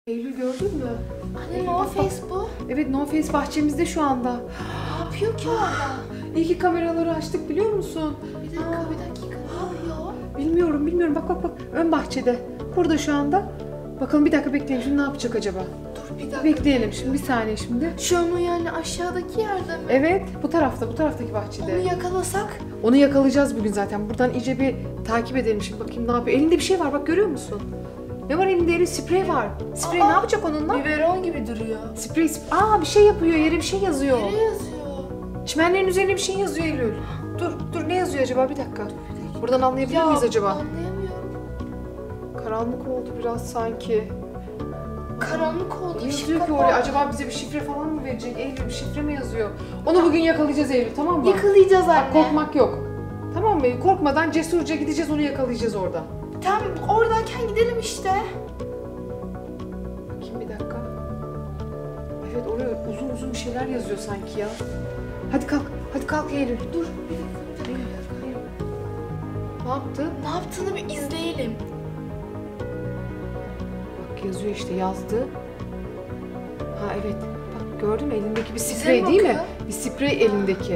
Eylül gördün mü? Anne no face bu. Evet, No Face bahçemizde şu anda. Ne yapıyor ki orada? İyi ki kameraları açtık, biliyor musun? Bir dakika ne yapıyor? Bilmiyorum. Bak. Ön bahçede. Burada şu anda. Bakalım, bir dakika bekleyelim. Şimdi ne yapacak acaba? Dur bir dakika. Bekleyelim şimdi, bir saniye şimdi. Şu an o yani aşağıdaki yerde mi? Evet, bu taraftaki bahçede. Onu yakalasak. Onu yakalayacağız bugün zaten. Buradan iyice bir takip edelim şimdi, bakayım ne yapıyor. Elinde bir şey var, bak görüyor musun? Ne var elinde? Elinde sprey var. Sprey ne yapacak onunla? Biberon gibi duruyor. Sprey. Bir şey yapıyor, yere bir şey yazıyor. Ne yazıyor? Çimenlerin üzerine bir şey yazıyor Eylül. Dur ne yazıyor acaba, bir dakika. Buradan anlayabilir miyiz acaba? Anlayamıyorum. Karanlık oldu biraz sanki. Karanlık oldu. Ne ışık yazıyor ki kapandı. oraya? Acaba bize bir şifre falan mı verecek? Eylül, bir şifre mi yazıyor? Onu bugün yakalayacağız Eylül, tamam mı? Yakalayacağız anne. Bak, korkmak yok. Tamam mı? Korkmadan cesurca gideceğiz, onu yakalayacağız orada. Tamam oradayken gidelim işte. Bakayım bir dakika. Evet, oraya uzun bir şeyler yazıyor sanki ya. Hadi kalk Eylül. Dur. Eylül. Ne yaptı? Ne yaptığını bir izleyelim. Bak yazıyor işte, yazdı. Ha evet. Bak gördün mü, elindeki bir Bize sprey mi değil mi? bakıyor? Bir sprey elindeki.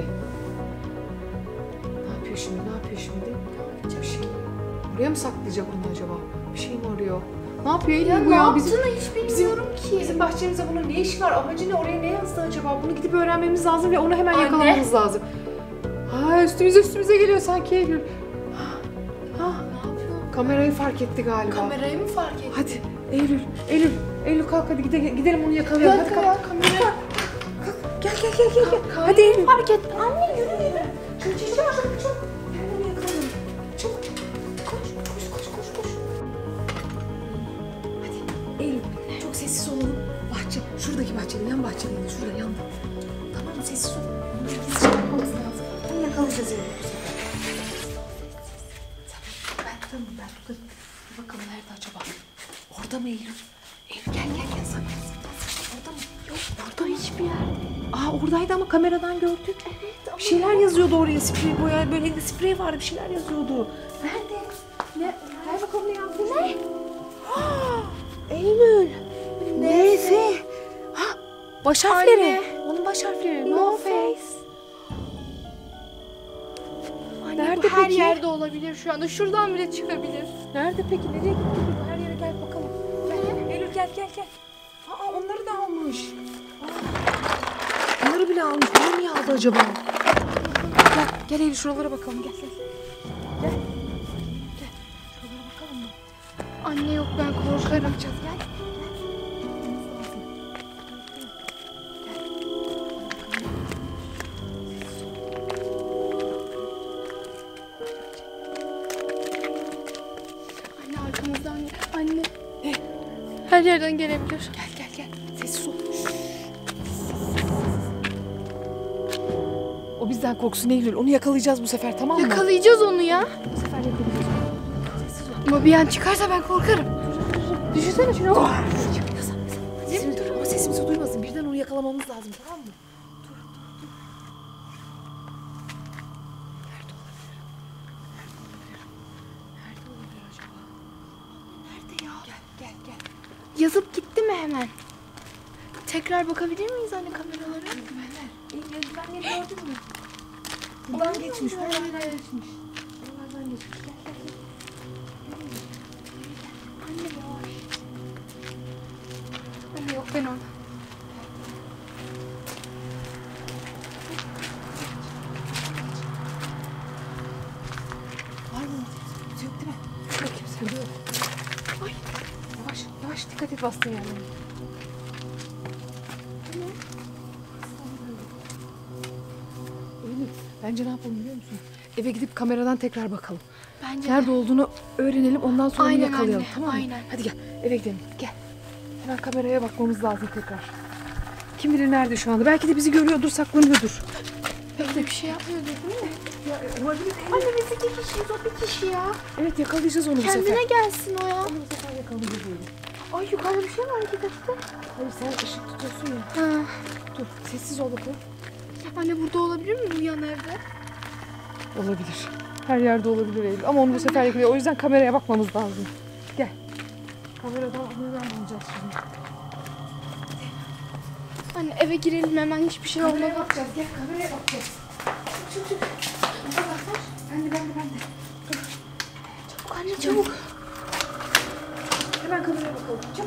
Ne yapıyor şimdi? Bir şey. Oraya mı saklayacak onu acaba? Bir şey mi arıyor? Ne yapıyor Eylül Ya bu ne ya? yaptığını hiç bilmiyorum ki. Bizim bahçemizde bunun ne işi var? Amacı ne? Oraya ne yazdı acaba? Bunu gidip öğrenmemiz lazım ve onu hemen Anne. yakalamamız lazım. Üstümüze geliyor sanki Eylül. Ne yapıyor? Kamerayı fark etti galiba. Kamerayı mı fark etti? Hadi Eylül kalk, hadi gidelim onu yakalayalım. Bir dakika Hadi ya, kalk. kamera. Gel. Kamerayı Hadi Eylül. fark etti. Anne yürü. Çabuk. Hemen onu yakalayalım. Çabuk. Koş. Hadi Eylül, çok sessiz olalım. Şuradaki bahçede, yan bahçede, şurada yanda. Tamam mı? Sessiz ol. Bunu gizlice yapmamız lazım. Onu yakalayacağız Eylül. Ben tutarım. Bir bakalım nerede acaba? Orada mı Eylül? Eylül gel saklan. Orada mı? Yok, Burada hiçbir yerde. Oradaydı ama kameradan gördük. Evet ama Bir şeyler yazıyordu oraya, sprey boya, böyle elinde sprey vardı, bir şeyler yazıyordu. Nerede? Ne? Ver bakalım ne yazdı? Ne? Eylül. N.F. Baş harfleri. Onun baş harfleri. No face. Anne, Nerede bu her peki? yerde olabilir şu anda. Şuradan bile çıkabilir. Nerede peki? Nereye gitti? Her yere gel bakalım. Eylül gel. Onları da almış. Onları bile almış. Bunu niye aldı acaba? Gel Eylül, şuralara bakalım. Gel. Şuralara bakalım mı? Anne yok ben korkarım. Gel. Anne arkamızdan. Anne. Her yerden gelebilir. Gel. Sessiz ol. O bizden korksun Eylül. Onu yakalayacağız bu sefer, tamam mı? Yakalayacağız onu ya. Bu sefer yakalayacağız onu. Sessiz ol. Ama bir an çıkarsa ben korkarım. Düşünsene şunu. Dur ama sesimizi duymasın. Birden onu yakalamamız lazım, tamam mı? Dur. Nerede olabilir acaba? Nerede ya? Gel. Yazıp gitti mi hemen? Tekrar bakabilir miyiz anne kameralara? Eldivenleri gördün mü? Buradan geçmiş. Buralardan geçmiş. Gel. Anne yavaş. Anne yok ben orada. Var mı? Yok değil mi? Bakayım sen dur. Ay. Yavaş dikkat et bastığın yerlere. Eylül, bence ne yapalım biliyor musun? Eve gidip kameradan tekrar bakalım. Bence Nerede olduğunu öğrenelim, ondan sonra onu Aynen yakalayalım, anne, tamam mı? aynen. Hadi gel, eve gidelim. Gel. Hemen kameraya bakmamız lazım tekrar. Kim bilir nerede şu anda? Belki de bizi görüyordur, saklanıyordur. öyle bir şey yapmıyordu değil mi? Ya, olabilir değil. Anne biz iki kişiyiz o bir kişi ya. Evet, yakalayacağız onu bu sefer. Kendine gelsin o ya. Onu bu sefer yakalayacağız Eylül. Ay yukarıda bir şey var gidelim. Hayır, sen ışık tutuyorsun ya. Ha. Dur, sessiz ol bakalım. Anne burada olabilir mi bu yan evde? Olabilir. Her yerde olabilir Eylül. Ama onu bu sefer yakalıyor. O yüzden kameraya bakmamız lazım. Gel. Kameradan bulacağız şimdi. Anne eve girelim hemen, hiçbir şey olmadı. Kameraya bakacağız. Gel kameraya bakacağız. Çık. Bak. Ben de. Çabuk anne çabuk. Hemen kameraya bakalım. Çabuk.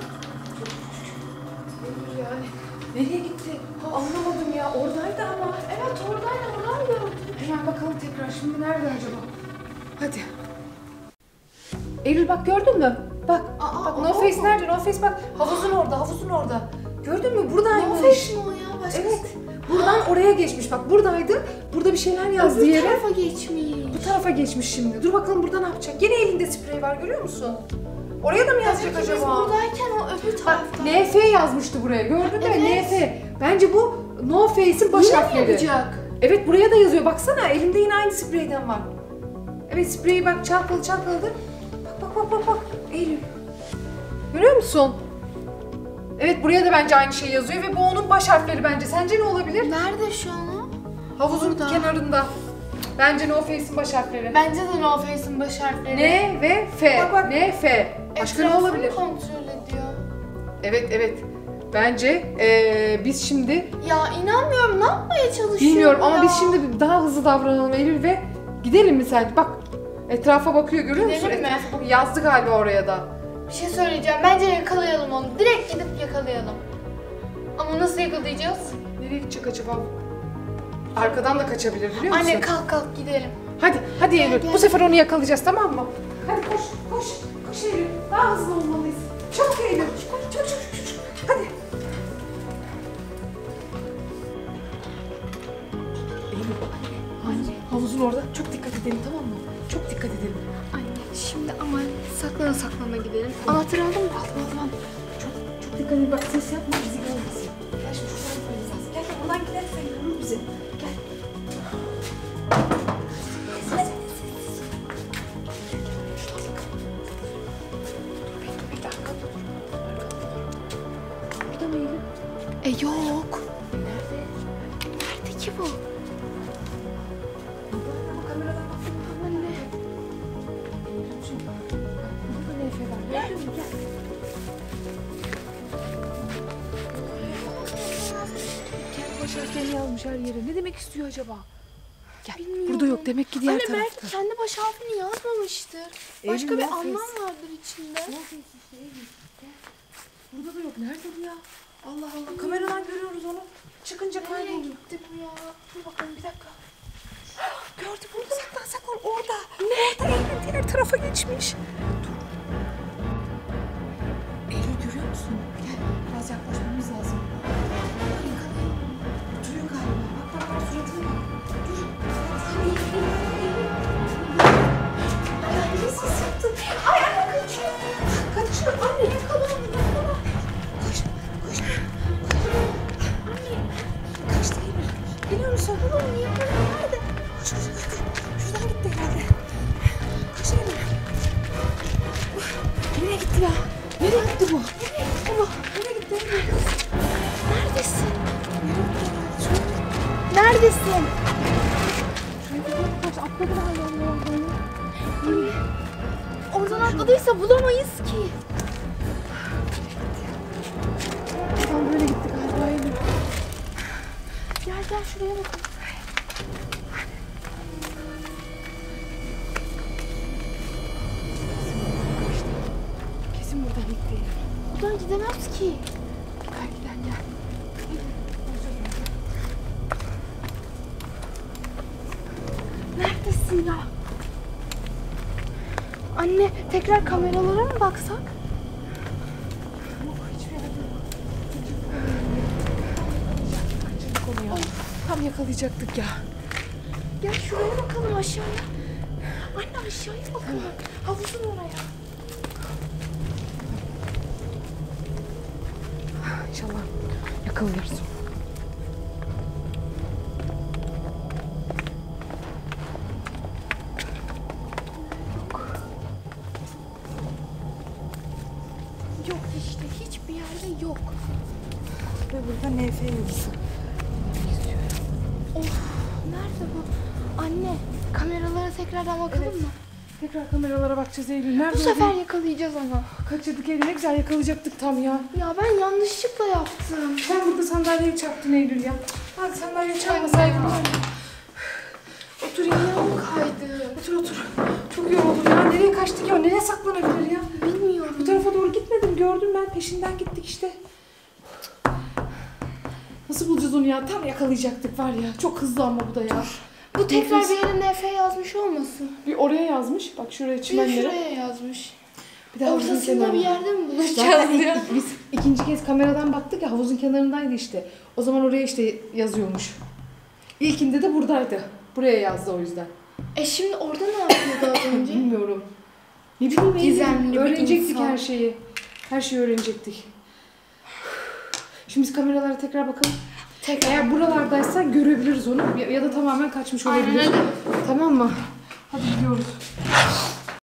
Yani nereye gitti? Anlamadım ya. Oradaydı ama. Evet oradaydı. Hemen bakalım tekrar. Şimdi nerede acaba? Hadi. Eylül bak gördün mü? Bak. Bak No Face nerede? No Face bak. Havuzun orada. Gördün mü? Buradaymış. No Face mi o ya? Başkası. Evet. Buradan oraya geçmiş. Bak buradaydı. Burada bir şeyler yazdı Öbür yere. tarafa geçmiş. Bu tarafa geçmiş şimdi. Dur bakalım burada ne yapacak? Yine elinde sprey var, görüyor musun? Oraya da mı yazacak Biz acaba? buradayken o öbür Bak tarafta. NF yazmıştı buraya. Gördün mü? Evet. NF. Bence bu No Face'in baş Yine mi harfleri. yapacak? Evet buraya da yazıyor. Baksana elinde yine aynı spreyden var. Evet spreyi bak çalkaladı. Bak. Eylül. Görüyor musun? Evet buraya da bence aynı şey yazıyor ve bu onun baş harfleri bence. Sence ne olabilir? Nerede şu an o? Havuzun Burada. kenarında. Bence No Face'in baş harfleri. Bence de No Face'in baş harfleri. N ve F. Bak. N, F. Başka ne Etrafını olabilir? kontrol ediyor. Evet. Bence biz şimdi Ya inanmıyorum, ne yapmaya çalışıyor bilmiyorum ama ya? biz şimdi daha hızlı davranalım Eylül ve gidelim mi sence? Bak etrafa bakıyor, görüyor musun? Gidelim mi? Etrafa bakıyor. Yazdı galiba oraya da. Bir şey söyleyeceğim, bence yakalayalım onu. Direkt gidip yakalayalım. Ama nasıl yakalayacağız? Nereye gidecek acaba? Arkadan da kaçabilir biliyor musun? Anne kalk gidelim. Hadi Eylül. gel. Bu sefer onu yakalayacağız, tamam mı? Hadi koş Eylül. Daha hızlı olmalıyız. Çabuk Eylül. Çabuk. Hadi. Eylül. Anne. Havuzun orada. Çok dikkat edelim, tamam mı? Çok dikkat edelim. Anne şimdi ama saklana gidelim. Anahtarı aldın mı? Aldım. Çok dikkat et. Bak ses yapma, bizi görmesin. Gel şimdi şuradan gitmemiz lazım. Gel buradan gidersen görür bizi. Gel. Burada mı Eylül? Yok. Nerede? Nerede ki bu? Burada kameradan baksana. Anne. Eylül'cüğüm. Bak burada ne efe var? Gördün mü? Gel. Kendi baş harflerini yazmış her yere. Ne demek istiyor acaba? Gel. Bilmiyorum. Burada yok. Demek ki diğer Anne tarafta. belki kendi baş harfini yazmamıştır. Başka Eylül, bir No Face. anlam vardır içinde. Burada da yok. Nerede bu ya? Allah Allah. Kameradan görüyoruz onu. Çıkınca Nereye kayboldu. gitti bu ya? Dur bakalım bir dakika. Gördüm onu. Saklan orada. Orada Eylül diğer tarafa geçmiş. Dur. Eylül görüyor musun? Gel. Biraz yaklaşmamız lazım. Oturuyor galiba. Bak suratına bak. Dur. Ay nasıl sıktın? Ay anne kaçıyor. Kaçıyor. Anne yakalandı. Koş. Anne. Kaçtı Eylül. Biliyor musun? Oğlum niye böyle nerede? Koş. Şuradan gitti herhalde. Koş Eylül. Nereye gitti ya? Nereye gitti bu? Nereye gitti Eylül? Neredesin? Neredesin? Şuraya bir bak. Kaç atladı galiba. Anne. Oradan atladıysa bulamayız ki. Tam böyle gitti galiba Eylül. Gel şuraya bakalım. Kesin buradan gitti Eylül. Buradan gidemez ki. Gel. Neredesin ya? Anne tekrar kameralara mı baksak? Yok hiçbir yerde yok. Kaçırdık onu ya. Tam yakalayacaktık ya. Gel şuraya bakalım aşağıya. Anne aşağıya bakalım. Havuzun oraya. İnşallah yakalarız onu. Yok işte hiçbir yerde yok. Ve burada NF yazısı. Of nerede bu? Anne kameralara tekrardan bakalım Evet. mı? Tekrar kameralara bakacağız Eylül. Nerede Bu o sefer değil? yakalayacağız ama. Kaçırdık Eylül. Ne güzel yakalayacaktık tam ya. Ya ben yanlışlıkla yaptım. Sen burada sandalyeyi çarptın Eylül ya. Hadi sandalyeyi çarpmasaydın. Otur ya. Ayağım kaydı. Otur otur. Çok yoruldum ya. Nereye kaçtık ya? Nereye saklanabilir ya? Bilmiyorum. Bu tarafa doğru gitmedim. Gördüm ben. Peşinden gittik işte. Nasıl bulacağız onu ya? Tam yakalayacaktık var ya. Çok hızlı ama bu da ya. Bu tekrar Nefes. bir yere NF yazmış olmasın? Bir oraya yazmış. Bak şuraya Bir de çimenlere. şuraya yazmış. Bir de havuzun Ortasında kenarına. bir yerde mi buluşacağız Zaten ya? biz ikinci kez kameradan baktık ya, havuzun kenarındaydı işte. O zaman oraya işte yazıyormuş. İlkinde de buradaydı. Buraya yazdı o yüzden. Şimdi orada ne yapıyordu az önce? Bilmiyorum. Ne bileyim Eylül, Gizemli bir öğrenecektik insan. her şeyi. Her şeyi öğrenecektik. Şimdi biz kameralara tekrar bakalım. Eğer buralardaysa görebiliriz onu ya da tamamen kaçmış olabilir. Aynen öyle. Tamam mı? Hadi gidiyoruz.